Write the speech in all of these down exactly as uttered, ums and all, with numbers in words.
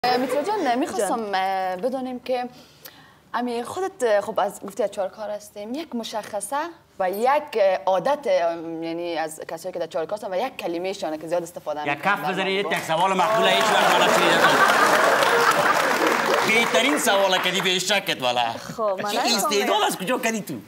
میترا جان میخواستم بدونیم که امی خودت خب از گفتی از چهارکار هستیم، یک مشخصه و یک عادت یعنی از کسایی که در چهارکار هستن و یک کلمه شونه که زیاد استفاده میکنن. یک کف بذارید یک سوال مقبوله هیچ وقت ولا چیزی بهترین سواله کردی به شکت والا. خب من چی استعداد از کجا کردی تو؟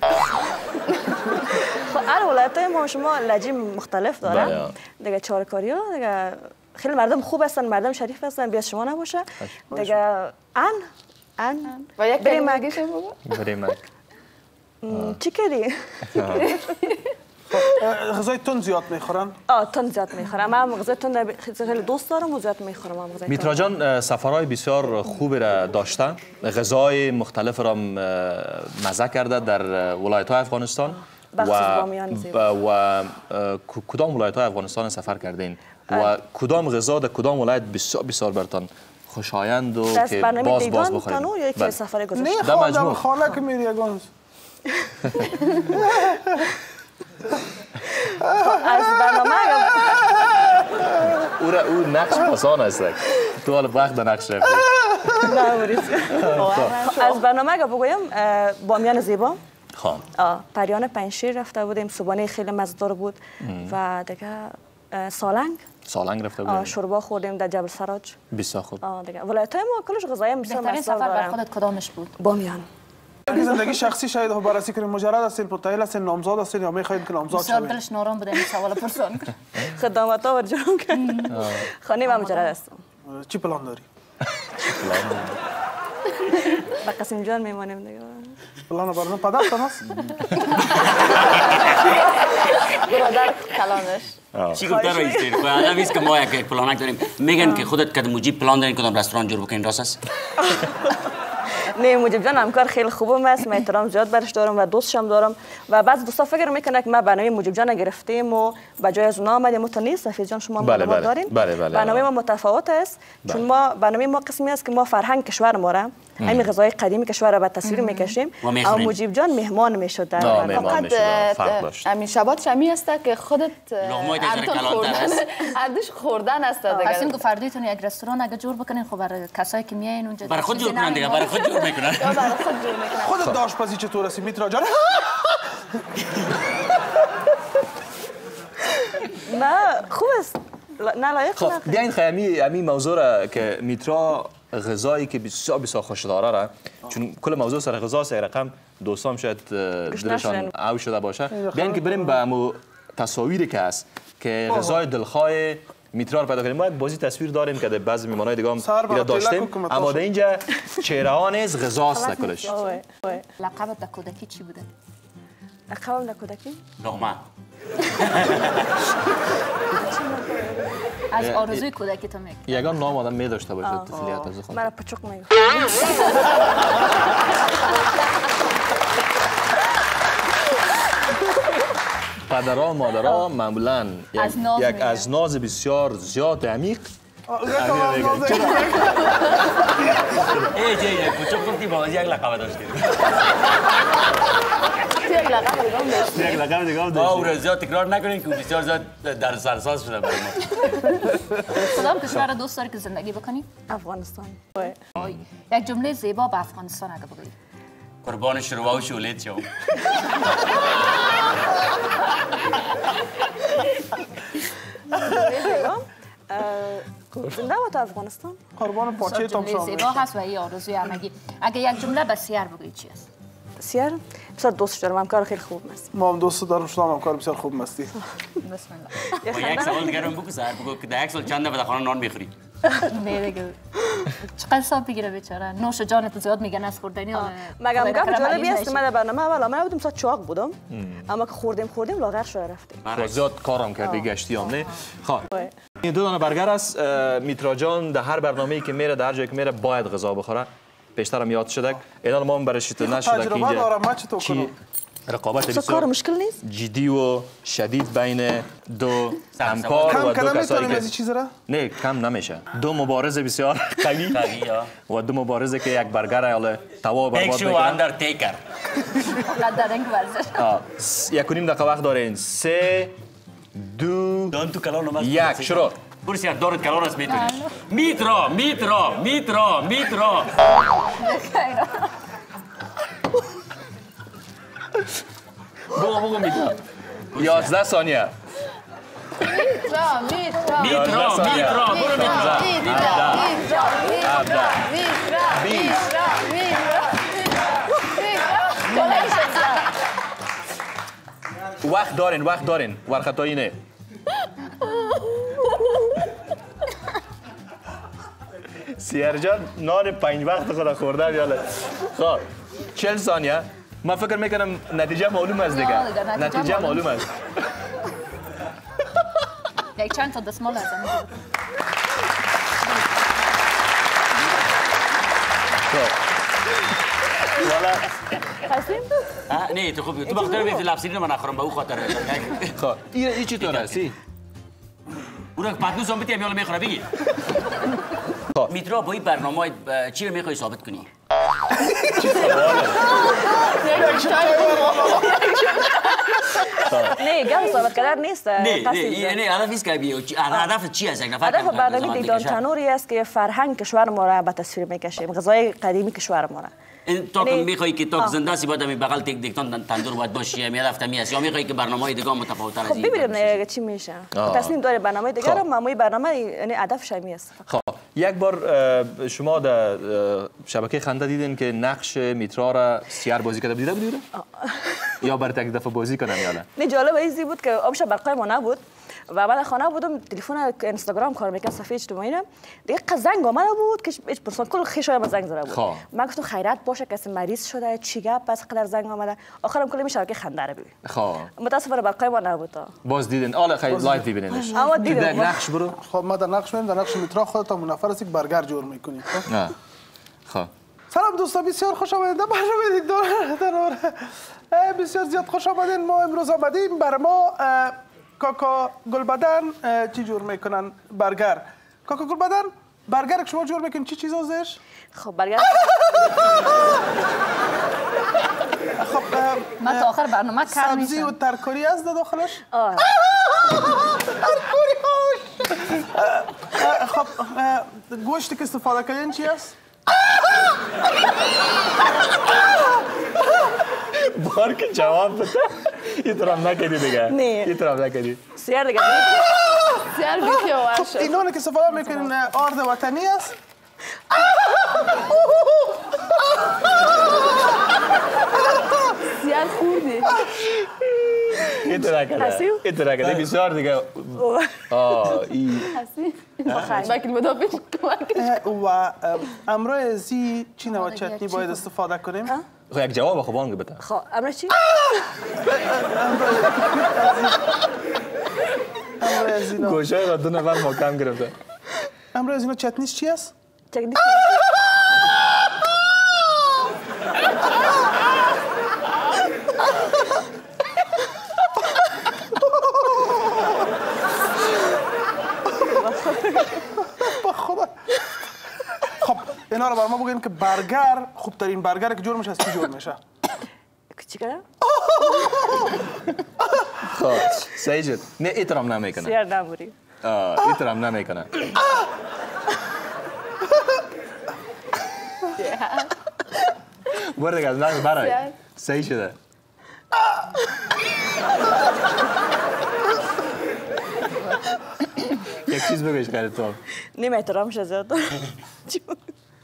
خب هر ولایت‌های ما شما لهجه مختلف دارن. دیگه چهارکاری‌ها دیگه خیلی مردم خوب هستن، مردم شریف هستن، بیاد شما نباشه. دیگه ان ان و یک کلمه دیگه شما بگو. بریمک. چی کردی؟ غذای تند زیاد میخورن؟ آه تند زیاد میخورم. من غذای تند خیلی دوست دارم و زیاد میخورم. من غذای میترا جان سفرهای بسیار خوبی را داشته، غذای مختلف را مزه کرده در ولایت‌های افغانستان و و کدام ولایت‌های افغانستان سفر کردین و کدام غذا در کدام ولایت بسیار بسیار برتان خوشایند و که باز باز بخورید؟ یا یک سفر گذشته؟ نه خواهم خانه که میری یگان از برنامه او را او نقش پسان است تو حالا وقت نقش رفتی. از برنامه اگه بگویم بامیان زیبا، خان پریان پنجشیر رفته بودیم، صبحانه خیلی مزه‌دار بود و دیگه سالنگ سالنگ رفته بودیم، شوربا خوردیم در جبل سراج. بسیار خوب. دیگه ولایت‌های ما کلش غذای بسیار بهترین سفر بر خودت کدامش بود؟ بامیان. زندگی شخصی شاید بررسی کنیم، مجرد هستین، متأهل هستین، نامزاد هستین یا میخواید که نامزاد شوید؟ بسیار دلش نارام بوده این سوال پرسان کن. خدمات‌ها برجام کن. خانه و مجرد هستم. چی پلان داری؟ با قاسم جان میمانیم دیگه. پلان برنامه پدرتان هست؟ برادر کلانش چی گفته رئیس دیر؟ خب آدم ایست که ما یک پلانک داریم. میگن که خودت کدام موجی پلان دارین کدام رستوران جور بکنین، راست است؟ نه موجب جان همکار خیلی خوبم است، من احترام زیاد برش دارم و دوستشم دارم و بعض دوستا فکر میکنن که ما برنامه موجب جان گرفتیم و بجای از اونها آمدیم. تو نیست سفید جان، شما برنامه دارین. برنامه ما متفاوت است چون ما برنامه ما قسمی است که ما فرهنگ کشور ما را همین غذای قدیمی کشور را به تصویر میکشیم. اما موجب جان مهمان میشد در فقط همین شبات شمی است که خودت اردش خوردن است دیگه. قاسم گفت فردیتون یک رستوران اگه جور بکنین خب برای کسایی که میایین اونجا برای خود جور کنن دیگه، برای خود جور میکنن. برای خود جور میکنن. خودت آشپزی چطور هستی میترا جان؟ نه خوب است، نه لایق. خب بیاین خیلی همین موضوع را که میترا غذایی که بسیار بسیار خوش داره را، چون کل موضوع سر غذا است، رقم دوستان شاید دلشان او شده باشه، بیاین که بریم به مو تصاویری که هست که غذای دلخواه میترا رو پیدا کنیم. ما یک بازی تصویر داریم که در بعضی میمانای دیگه هم داشتیم، اما در اینجا چهره ها نیز غذا است کلش. لقبت در کودکی چی بوده؟ لقبم در کودکی؟ لقمه. از آرزوی کودکی تو میگی؟ یگان نام آدم می داشته باشه طفولیت از خود. مرا پچوق میگه. پدرها مادرها معمولا یک از ناز بسیار زیاد عمیق ای جای پچوق گفتی با یک لقب داشتی. یک لقب دیگه هم داشتی. یک لقب دیگه هم داشتی. او را زیاد تکرار نکنین که بسیار زیاد در سرساز شده برای ما. کدام کشور را دوست داری که زندگی بکنی؟ افغانستان. یک جمله زیبا به افغانستان اگه بگویی. قربان شروع و شولت شو. زنده و تو افغانستان. قربان پاچه تام شام. زیبا هست و این آرزوی همگی. اگه یک جمله بسیار بگویی چی است؟ بسیار بسیار دوست دارم، همکار خیلی خوب است. ما هم دوست دارم، شما همکار بسیار خوب مستی. بسم الله. با یک سوال دیگه رو بگو سر بگو که در یک سال چند دفعه خانه نان میخوری؟ نه دیگه. چقدر حساب بگیره بیچاره. نوش جانت زیاد میگن از خوردنی. مگه گپ جالبی است که من در برنامه اول آمده بودم صد چاق بودم، اما که خوردیم خوردیم لاغر شده رفتیم. زیاد کارم کردی گشتی هم نه. خب این دو دانه برگر است. میترا جان در هر برنامه‌ای که میره در هر جایی که میره باید غذا بخوره. پیشترم یاد شده. اینا ما هم برای شیت نشده که اینجا چی رقابت بسیار مشکل نیست جدی و شدید بین دو همکار و دو کسایی که چیز را نه کم نمیشه. دو مبارز بسیار قوی و دو مبارزه که یک برگر حالا توا برباد میکنه. یک شو اندرتیکر. در این ورزش. یک و نیم دقیقه وقت دارین. سه دو دان تو کلام یک شروع. برسید دارت کلان است میتونی میترا میترا میترا میترا بگو بگو میترا یازده ثانیه میترا میترا میترا میترا برو میترا میترا میترا میترا وقت دارین وقت دارین ورخطایی نه سیار جان نان پنج وقت خدا خورده یاله خب چهل ثانیه من فکر میکنم نتیجه معلوم است دیگه نتیجه معلوم است یک چند تا دستمال لازم والا هستیم؟ نه تو خوب تو بخاطر بیفتی لفظی من نخورم به او خاطر خب این این چی طور هستی؟ او را پتنوس هم بیتی همیالا میخوره بگی میترا با این برنامه چی رو میخوایی ثابت کنی؟ نه گم ثابت کردن نیست نه نه نه هدف نیست که بیو هدف چی است یک نفر هدف برنامه دیدان تنوری است که فرهنگ کشور ما را به تصویر میکشیم غذای قدیمی کشور ما را این تو که میخوایی که تو زنده سی باید می بغل تک دیکتان تندور باید باشی می هدف می است یا میخوایی که برنامه‌های دیگه متفاوت تر از این ببینیم چی میشه تصمیم داره برنامه دیگه رو معمولی برنامه یعنی هدفش می است خب یک بار شما در شبکه خنده دیدین که نقش میترا را سیار بازی کرده دیده بودید یا بر تک دفعه بازی کنم یالا نه جالب ایزی بود که آبش برقای ما نبود و بعد خانه بودم تلفن اینستاگرام کار میکرد صفحه اجتماعی نه دیگه زنگ آمده بود که هیچ پرسان کل خیشای ما زنگ زده بود من گفتم خیرات باشه کسی مریض شده چی گپ پس قدر زنگ آمده آخرم کلی شبکه خنده رو ببین خب متاسفانه برقای ما نبود باز دیدین آله خیلی لایو ببینینش اما دیدم نقش برو خب ما در نقش میریم در نقش میترا خودت تا منفر است یک برگر جور میکنیم خب سلام دوستان بسیار خوش آمدید به برنامه دیدار بسیار زیاد خوش آمدین ما امروز آمدیم بر ما کاکا گلبدن چی جور میکنن برگر کاکا گلبدن برگر که شما جور میکنین چی چیز ازش خب برگر خب من تا آخر برنامه کار نیستم سبزی و ترکاری است در داخلش آه ترکاری هاش خب گوشتی که استفاده کردین چی است بار که جواب بده این طرف نکردی دیگه نه این طرف نکردی سیار دیگه سیار بیتی و خب اینونه که استفاده میکنین آرد وطنی است سیار خوردی این طرف کرده این طرف کرده بسیار دیگه آه ای بکل مدافع و امروز ازی چی نوع چتنی باید استفاده کنیم خب یک جواب خوب آنگه بده خب امروز چی گوشه را دو نفر محکم گرفته امروز اینو چتنیش چی است چکنی خدا خب اینا رو بر ما بگین که برگر خوبترین برگر که جور میشه از چی جور میشه چی کردم خب صحیح شد نه ایترام نمیکنه سیار نبوری آه ایترام نمیکنه برده از نقش برای صحیح شده یک چیز بگویش خیلی تو نیم احترام شد زیاد چی بود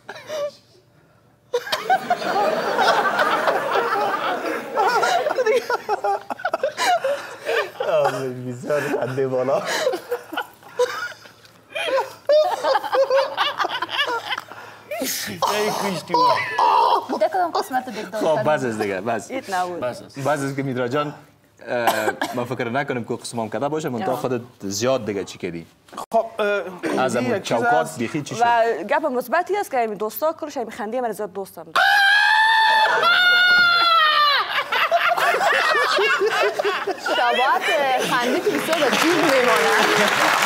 بسیار خنده بالا ای کشتی بوده کدام قسمت دیگه خب بس از دیگه بس ایت نبود بس از که میترا جان من فکر نکنم که قسمم کده باشه من تا خودت زیاد دیگه چی کردی خب از امون چوکات بیخی چی شد و گپ مثبتی است که دوستا کلش می خندی من زیاد دوستم شبات خندی که بسیار به چیز میمانه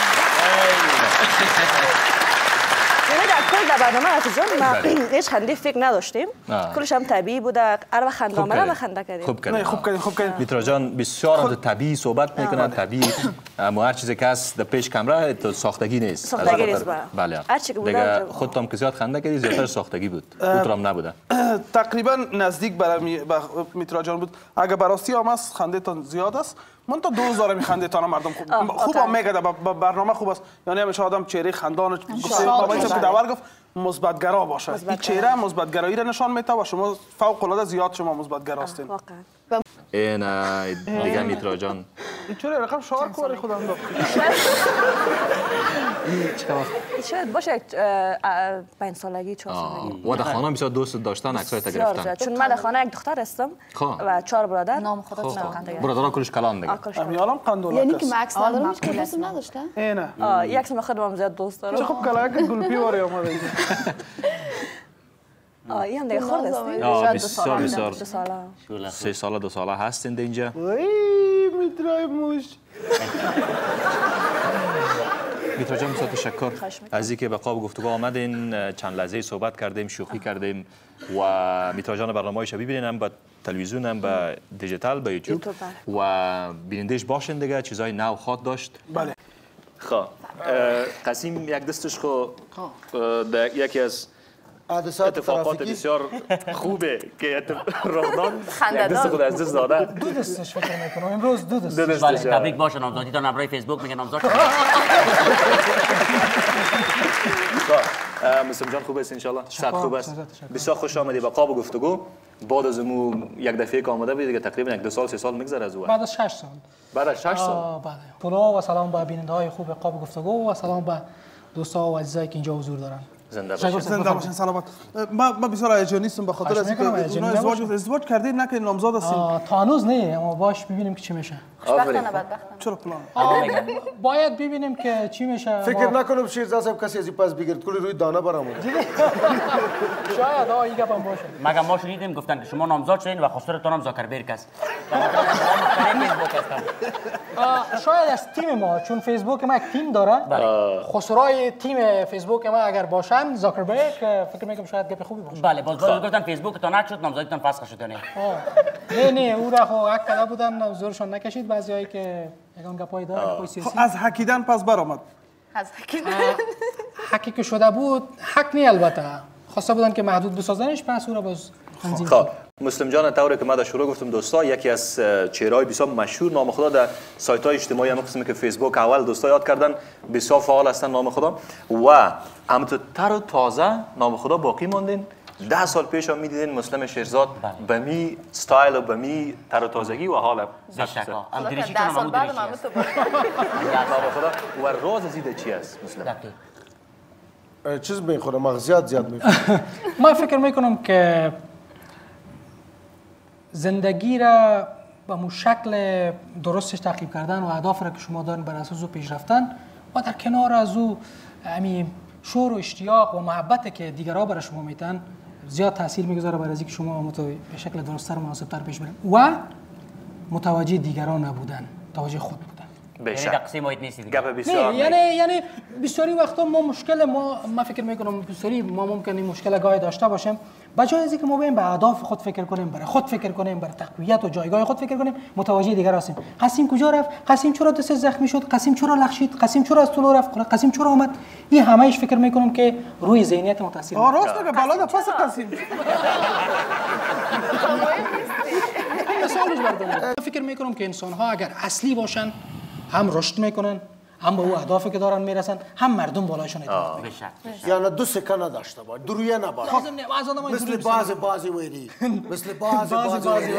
یعنی در کل در برنامه اتجان ما هیچ خنده فکر نداشتیم کلش هم طبیعی بوده هر وقت خنده آمده و خنده کردیم خوب کردیم خوب کردیم خوب کردیم میترا جان بسیار طبیعی صحبت میکنن طبیعی اما هر چیزی که هست در پیش کامرا تو ساختگی نیست. ساختگی نیست. بله. هر چی که بود دیگه خودت هم که زیاد خنده کردی زیادتر ساختگی بود. اونطورم نبوده. تقریبا نزدیک برای میترا جان بود. اگه براستی هم است خنده تان زیاد است. من تا دوزار میخنده تا مردم خوب خوب هم میگه برنامه خوب است. یعنی همیشه آدم چهره خندان گفته بابا چه داور گفت مثبت‌گرا باشه. این چهره مثبت‌گرایی را نشان میده و شما فوق العاده زیاد شما مثبت‌گرا هستین. این دیگه میترا جان چرا رقم شعار کوری خودم داد شاید باشه پنج سالگی چهار سالگی و در خانه بسیار دوست داشتن عکسای تا گرفتن چون من در خانه یک دختر هستم و چهار برادر نام خودت نمی‌خوام برادرها کلش کلان دیگه امیالم قندولا یعنی که مکس ندارم هیچ کلاس نداشته نه یک سم خودم زیاد دوست دارم چه خوب کلا یک گلپی واره اومده آه این هم دیگه خورد است آه بسیار بسیار دو ساله سه ساله دو ساله هستین اینجا وای میترای موش میترا جان بسیار تشکر از اینکه به قاب گفتگو آمدین چند لحظه صحبت کردیم شوخی کردیم و میترا جان برنامه‌اش ببینین هم به تلویزیون هم به دیجیتال به یوتیوب و بینندش باشین دیگه چیزای نو خواد داشت بله خب قسیم یک دستش خو یکی از اتفاقات بسیار خوبه که رمضان یک دست خود از دست داده دو دستش فکر میکنم امروز دو دست بله تبریک باشه نامزادی تا نبرای فیسبوک میگه نامزاد شد مسلم جان خوب است ان شاء الله صد خوب است بسیار خوش آمدی به قاب گفتگو بعد از مو یک دفعه که آمده بود دیگه تقریبا یک دو سال سه سال میگذره از اون بعد از شش سال بعد از شش سال بله پولا و سلام به بیننده های خوب قاب گفتگو و سلام به دوستا و عزیزایی که اینجا حضور دارن زنده باشین زنده باشین سلامت ما ما بسیار هیجانی هستم به خاطر اینکه اونا ازدواج ازدواج کردین نه که نامزاد هستین تا هنوز نه اما باش ببینیم که چی میشه خوشبختانه بدبختانه چرا پلان باید ببینیم که چی میشه فکر نکنم شیرزاد صاحب کسی از این پس بگیرد کلی روی دانه برآمده شاید آ این گپم باشه مگه ما شنیدیم گفتن که شما نامزاد شدین و خسرتون هم زاکربرگ است شاید از تیم ما چون فیسبوک ما یک تیم داره خسرای تیم فیسبوک ما اگر باشن زاکربرگ فکر میکنم شاید گپ خوبی باشه بله باز باز گفتن فیسبوک تا نشد نامزادیتون فسخ شد نه نه نه او را خو حق کلا بودن زورشون نکشید بعضیایی که یگان گپای داره گپای سیاسی از حکیدن پس برآمد از حکیدن حقی که شده بود حق نی البته خواسته بودن که محدود بسازنش پس او را باز تنظیم خب مسلم جان طوری که ما در شروع گفتم دوستا یکی از چهره‌های بسیار مشهور نام خدا در سایت‌های اجتماعی هم قسمی که فیسبوک اول دوستا یاد کردن بسیار فعال هستن نام خدا و همونطور تر و تازه نام خدا باقی ماندین ده سال پیش هم میدیدین مسلم شیرزاد به می استایل و به می تر و تازگی و حالا بشکا ام دریشی ده تو سال نمود بعد دریشی ما است نام خدا و راز از این چی است مسلم چیز میخوره مغزیات زیاد میخوره من فکر میکنم که زندگی را به مو شکل درستش تعقیب کردن و اهداف را که شما دارین بر اساس او پیش رفتن و در کنار از او همین شور و اشتیاق و محبت که دیگرها برای شما میتن زیاد تاثیر میگذاره برای اینکه شما متو به شکل درست‌تر و مناسب‌تر پیش برین و متوجه دیگران نبودن متوجه خود بودن یعنی دقیقی محیط نیستی دیگه گپ بسیار یعنی یعنی بسیاری وقتا ما مشکل ما ما فکر میکنم بسیاری ما ممکنه مشکل گاهی داشته باشیم بجای از اینکه ما بریم به اهداف خود فکر کنیم برای خود فکر کنیم برای تقویت و جایگاه خود فکر کنیم متوجه دیگر هستیم قسیم کجا رفت قسیم چرا دست زخمی شد قسیم چرا لغشید قسیم چرا از طلوع رفت قسیم چرا آمد این همهش فکر میکنم که روی ذهنیت ما تاثیر آه راست میگه بالا پس قسیم مثالش بردارم فکر میکنم که انسان ها اگر اصلی باشن هم رشد میکنن هم به او اهدافی که دارن میرسن هم مردم بالایشون اعتماد میکنن یعنی دو سکه نداشته باید درویه نباید مثل باز بازی ویری مثل باز بازی ویری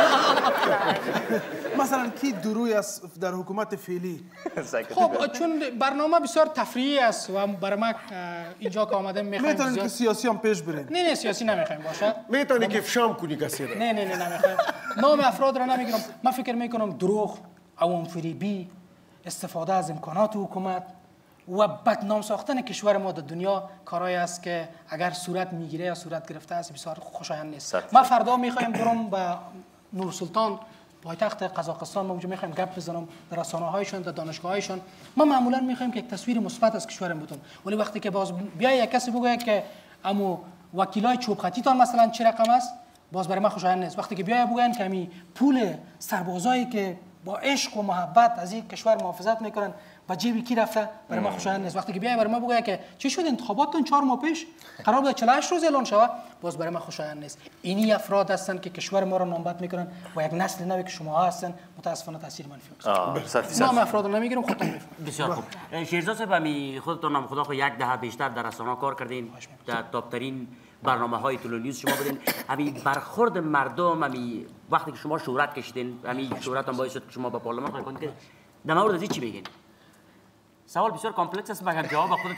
مثلا کی دروی است در حکومت فعلی خب چون برنامه بسیار تفریحی است و برای ما اینجا که آمدیم میخوایم میتونید که سیاسی هم پیش برین نه نه سیاسی نمیخوایم باشه میتونی که افشام کنی کسی را نه نه نه نمیخوایم نام افراد را نمیگیرم من فکر میکنم دروغ عوام فریبی استفاده از امکانات حکومت و بدنام ساختن کشور ما در دنیا کارایی است که اگر صورت میگیره یا صورت گرفته است بسیار خوشایند نیست. ما فردا میخوایم برم به نورسلطان پایتخت قزاقستان ما اونجا میخوایم گپ بزنم در رسانه‌هایشون در دانشگاه‌هایشون ما معمولا میخوایم که یک تصویر مثبت از کشورم بدیم ولی وقتی که باز بیای یک کسی بگه که امو وکیلای چوب خطیتان مثلا چه رقم است باز برای ما خوشایند نیست وقتی که بیای بگن که می پول سربازایی که با عشق و محبت از این کشور محافظت میکنن و جیبی کی رفته برای ما خوشایند نیست. وقتی که بیای برای ما بگه که چی شد انتخاباتتون چهار ماه پیش قرار بود چهل و هشت روز اعلان شود، باز برای ما خوشایند نیست. اینی افراد هستن که کشور ما رو نامبد میکنن و یک نسل نوی که شما هستن متاسفانه تاثیر منفی میذارن. نام افراد رو نمیگیرم، خودتون میفهمید. بسیار خوب. شیرزاد صاحب، امی خودتون نام خدا خو یک دهه بیشتر در رسانه‌ها کار کردین، در تاپ‌ترین برنامه‌های تلویزیون شما بودین. امی برخورد مردم، امی وقتی که شما شهرت کشیدین، امی شهرت هم باعث شد که شما به پارلمان خواهید کنید، در مورد از چی بگین؟ سوال بسیار کامپلکس است، مگر جواب خودت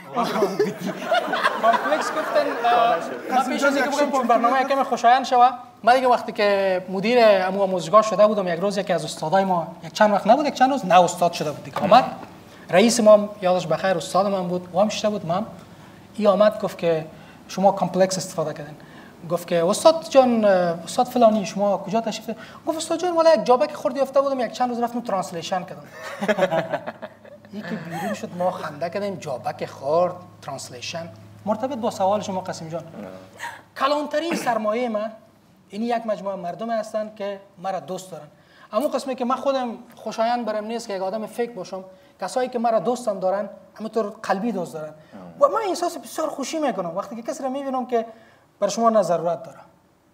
کامپلکس گفتن. من پیش از اینکه بگم چون برنامه یکم خوشایند شوه، من دیگه وقتی که مدیر امو آموزشگاه شده بودم، یک روز یکی از استادای ما یک چند وقت نبود، یک چند روز نه استاد شده بود دیگه، آمد رئیس ما یادش بخیر استاد من بود، و هم شده بود ما، ای آمد گفت که شما کامپلکس استفاده کردین. گفت که استاد جان، استاد فلانی شما کجا تشریف؟ گفت استاد جان والا یک جابک خوردی افته بودم، یک چند روز رفتم ترنسلیشن کردم. یکی بیرون شد، ما خنده کردیم، جابک خورد ترنسلیشن. مرتبط با سوال شما قاسم جان، کلانترین سرمایه من این یک مجموعه مردم هستند که مرا دوست دارن. اما قسمی که من خودم خوشایند برام نیست که یک آدم فیک باشم، کسایی که مرا دوستم دارن همینطور قلبی دوست دارن و من احساس بسیار خوشی میکنم وقتی که کسی را میبینم که برای شما نه ضرورت داره،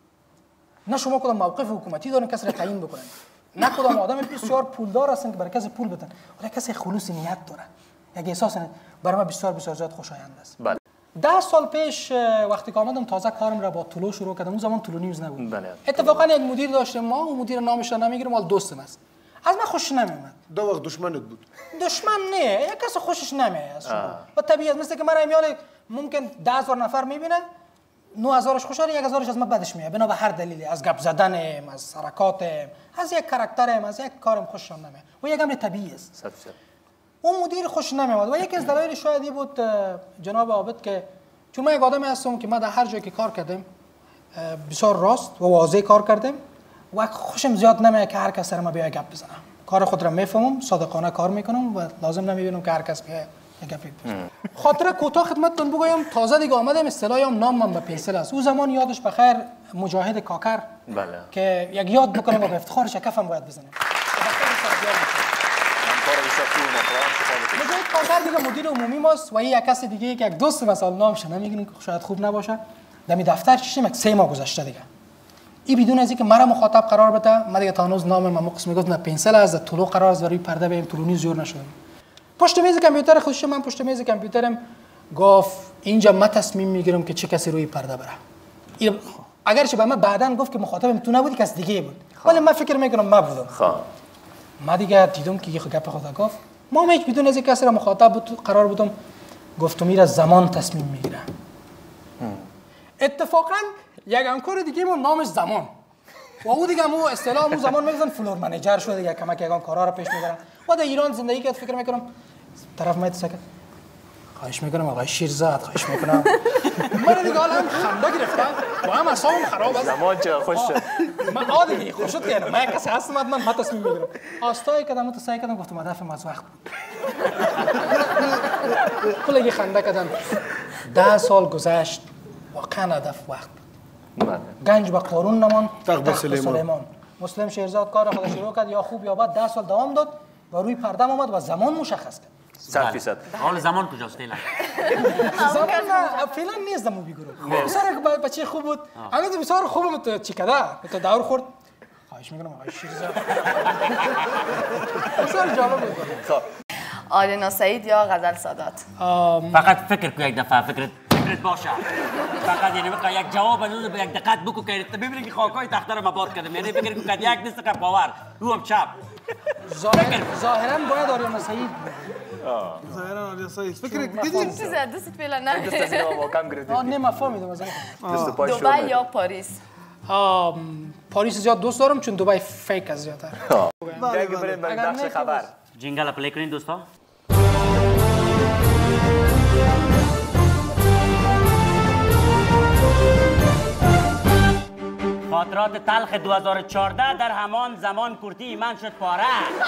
نه شما کدام موقف حکومتی دارن کسی را تعیین بکنن، نه کدام آدم بسیار پولدار هستن که برای کسی پول بدن، ولی کسی خلوص نیت داره. یک احساس برای من بسیار بسیار زیاد خوشایند است. بله. ده سال پیش وقتی که آمدم تازه کارم را با طلو شروع کردم، اون زمان طلو نیوز نبود. بله. اتفاقا یک مدیر داشتم ما، اون مدیر نامش را نمیگیرم، ولی دوستم است. از من خوش نمیومد. دو وقت دشمنت بود. دشمن نه، یک کس خوشش نمیاد از شما. و طبیعی است، مثل که من ایمیال ممکن ده هزار نفر میبینه، نه هزارش خوشحال، یک هزارش از من بدش میاد، بنا به هر دلیلی، از گپ زدنم، از حرکاتم، از یک کاراکترم، از یک کارم خوشم نمیاد. و یک امر طبیعی است. صد درصد. اون مدیر خوش نمیاد و یکی از دلایل شاید این بود جناب عابد که چون من یک آدمی هستم که من در هر جایی که کار کردم بسیار راست و واضح کار کردم و خوشم زیاد نمیاد که هر کس سر ما بیای گپ بزنه. کار خود را میفهمم، صادقانه کار میکنم و لازم نمیبینم که هر کس بیای گپ بزنه. خاطر کوتاه خدمتتون بگویم، تازه دیگه آمدم، اصطلاحم نام من به پنسل است. اون زمان یادش بخیر مجاهد کاکر، بله، که یک یاد بکنم و به افتخارش کفم باید بزنم. مجاهد کاکر دیگه مدیر عمومی ماست و یک کس دیگه که یک دوست مثلا نامش نمیگیم که شاید خوب نباشه، دمی دفتر چشم یک سه ماه گذشته دیگه. این بدون از اینکه مرا مخاطب قرار بده، من دیگه تا هنوز نام من قسم میگفت نه پنسل از طلوع قرار است روی پرده بیم طلوع نیز جور نشدم. پشت میز کامپیوتر خودش، من پشت میز کامپیوترم گفت اینجا من تصمیم میگیرم که چه کسی روی پرده بره. اگرچه به من بعداً گفت که مخاطبم تو نبودی، کس دیگه بود، ولی من فکر میکنم من بودم. خب ما دیگه دیدم که یه گپ خدا گفت، ما هیچ بدون از اینکه کسی را مخاطب بود قرار بودم، گفتم میره زمان تصمیم میگیره. اتفاقا یک همکار دیگه ما نامش زمان و او دیگه مو اصطلاح مو زمان میگن فلور منیجر شده دیگه، کمک یگان کارا را پیش میبرن و در ایران زندگی کرد. فکر میکنم طرف میاد سکت، خواهش میکنم آقای شیرزاد، خواهش میکنم. من دیگه حالا هم خنده گرفتم و هم اعصابم خراب است. زمان چه خوش شد. من عادی خوش شد که من کسی هستم، من من تصمیم میگیرم. آستای کردم تو سعی کردم، گفتم هدفم از وقت بود. کلی خنده کردن. ده سال گذشت، واقعا هدف وقت بود. گنج به قارون نمان، تخت سلیمان. مسلم شیرزاد کار خودش شروع کرد، یا خوب یا بد ده سال دوام داد و روی پرده آمد و زمان مشخص کرد. صد فیصد. حال زمان کجاست فعلا؟ زمان فعلا نیست دمو بیگروه. بسیار بچه خوب بود. همین بسیار خوب بود چی کده؟ تو دور خورد. خواهش میکنم آقای شیرزاد. بسیار جالب بود. خب آریانا سعید یا غزل سادات؟ فقط فکر کو یک دفعه، فکرت فکرت باشه. فقط یعنی بقا یک جواب از به یک دقت بکو که ببینید که خاکای تخته رو مباد کردم، یعنی فکر کو که یک دست که باور رو هم چپ. ظاهرا باید آریانا سعید ظاهرا آریانا سعید فکر دیدی چیز دست فعلا نه دست از اینا واقعا گرفت. آ نه مفهومیدم از دبی یا پاریس؟ پاریس زیاد دوست دارم چون دبی فیک از زیادتر. دیگه بریم برای بخش خبر. جینگل پلی کنین دوستا. خاطرات تلخ دو هزار و چهارده در همان زمان کرتی ایمن شد پاره.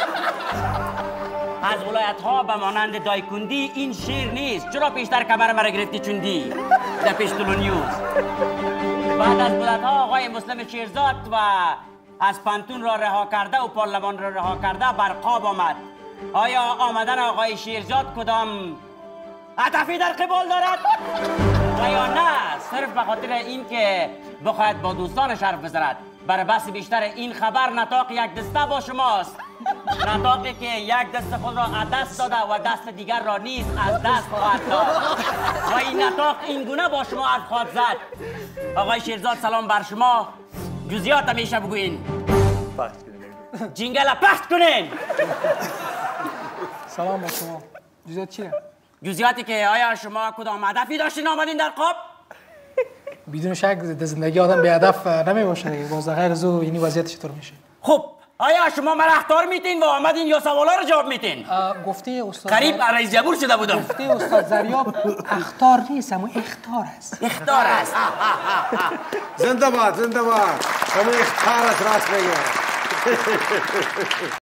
از ولایت ها به مانند دایکندی این شیر نیست. چرا پیشتر کمر مرا گرفتی چوندی؟ در پیش طلو نیوز. بعد از مدت ها آقای مسلم شیرزاد و از پانتون را رها کرده و پارلمان را رها کرده بر خواب آمد. آیا آمدن آقای شیرزاد کدام هدفی در قبال دارد؟ و یا نه صرف به خاطر این که بخواید با دوستانش حرف بزند؟ برای بس بیشتر این خبر نطاق یک دسته با شماست، نطاقی که یک دست خود را از دست داده و دست دیگر را نیز از دست خواهد داد و این نطاق این گونه با شما حرف خواهد زد. آقای شیرزاد سلام بر شما، جزئیات همیشه بگوین. جینگل پخت کنین. سلام بر شما. جزئیات چیه؟ جزئیاتی که آیا شما کدام هدفی داشتین آمدین در خواب؟ بدون شک در زندگی آدم به هدف نمی باشه دیگه، باز غیر از او اینی وضعیت چطور میشه؟ خب آیا شما مرا اخطار میتین و آمدین یا سوالا رو جواب میتین؟ گفته استاد قریب رئیس جمهور شده بودم. گفته استاد زریاب اخطار نیست اما اخطار است. اخطار است. زنده باد زنده باد. همه اخطار است راست میگه.